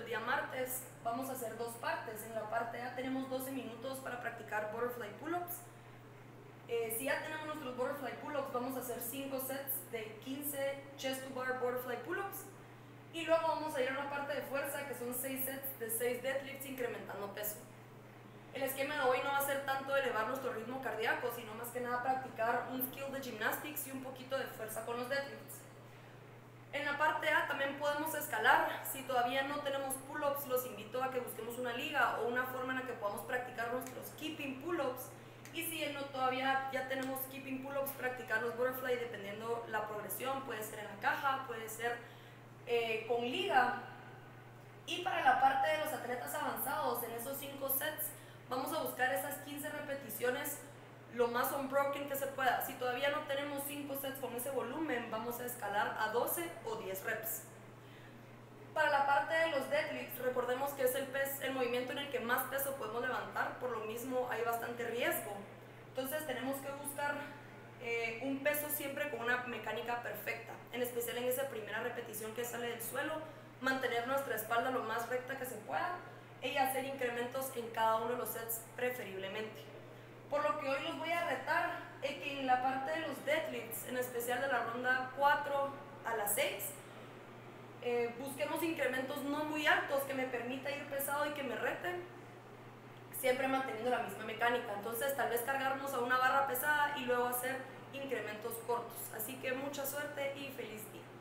del día martes vamos a hacer dos partes. En la parte A tenemos 12 minutos para practicar butterfly pull-ups. Si ya tenemos nuestros butterfly pull-ups, vamos a hacer 5 sets de 15 chest to bar butterfly pull-ups. Y luego vamos a ir a una parte de fuerza que son 6 sets de 6 deadlifts incrementando peso. El esquema de hoy no va a ser tanto elevar nuestro ritmo cardíaco, sino más que nada practicar un skill de gymnastics y un poquito de fuerza con los deadlifts. En la parte A también podemos escalar. Si todavía no tenemos pull-ups, los invito a que busquemos una liga o una forma en la que podamos practicar nuestros keeping pull-ups. Y si no, todavía ya tenemos keeping pull-ups, practicar los butterfly dependiendo la progresión. Puede ser en la caja, puede ser con liga. Y para la parte de los atletas avanzados, en esos 5 sets, vamos a buscar esas 15 repeticiones lo más unbroken que se pueda. Si todavía no tenemos 5 sets con ese volumen, vamos a escalar a 12 o 10 reps. Para la parte de los deadlifts, recordemos que es el movimiento en el que más peso podemos levantar, por lo mismo hay bastante riesgo. Entonces tenemos que buscar un peso siempre con una mecánica perfecta, en especial en esa primera repetición que sale del suelo, mantener nuestra espalda lo más recta que se pueda y hacer incrementos en cada uno de los sets preferiblemente. Por lo que hoy los voy a retar es que en la parte de los deadlifts, en especial de la ronda 4 a la 6, busquemos incrementos no muy altos que me permita ir pesado y que me reten, siempre manteniendo la misma mecánica. Entonces tal vez cargarnos a una barra pesada y luego hacer incrementos cortos. Así que mucha suerte y feliz día.